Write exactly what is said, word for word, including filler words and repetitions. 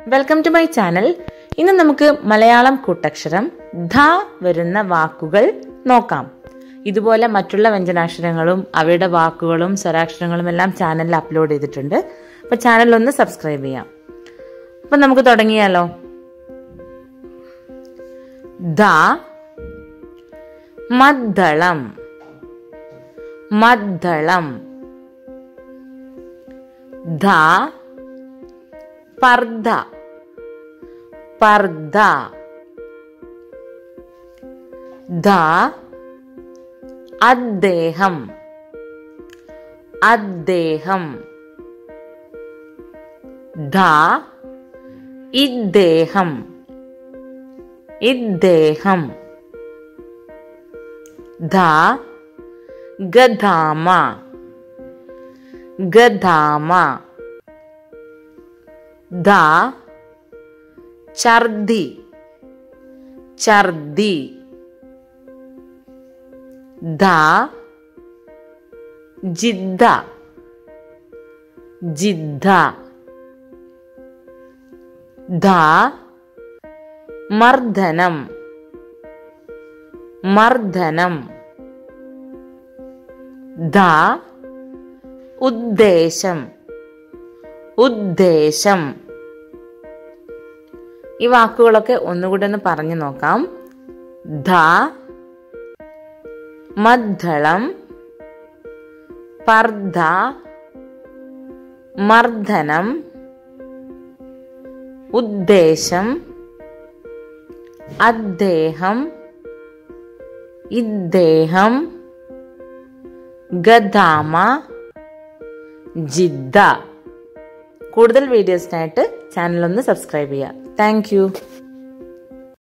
Welcome to my channel. ഇന്ന് നമുക്ക് മലയാളം കൂട്ടക്ഷരം ധ വരുന്ന വാക്കുകൾ നോക്കാം. ഇതുപോലെ മറ്റുള്ള വ്യഞ്ജനാക്ഷരങ്ങളും അവയുടെ വാക്കുകളും സ്വരാക്ഷരങ്ങളും എല്ലാം ചാനലിൽ അപ്ലോഡ് ചെയ്തിട്ടുണ്ട്. അപ്പൊ ചാനൽ ഒന്ന് സബ്സ്ക്രൈബ് ചെയ്യാം. അപ്പൊ നമുക്ക് തുടങ്ങിയാലോ. ധ മദ്ദളം, മദ്ദളം. ധ പർദ്ദ, പർദ്ദ. ധ അദ്ദേഹം, അദ്ദേഹം. ധ ഇദ്ദേഹം, ഇദ്ദേഹം. ധ ഗധാമ, ഗധാമ. ധ ഛർദി, ഛർദി. ധ ജിദ്ദ, ജിദ്ദ. ധ മർദ്ദനം, മർദ്ദനം. ധ ഉദ്ദേശം, ഉദ്ദേശം. ഈ വാക്കുകളൊക്കെ ഒന്നുകൂടെ ഒന്ന് പറഞ്ഞു നോക്കാം. ധ മദ്ദളം, പർദ്ദ, മർദ്ദനം, ഉദ്ദേശം, അദ്ദേഹം, ഇദ്ദേഹം, ഗധാമ, ജിദ്ദ. കൂടുതൽ വീഡിയോസിനായിട്ട് ചാനൽ ഒന്ന് സബ്സ്ക്രൈബ് ചെയ്യുക. Thank U.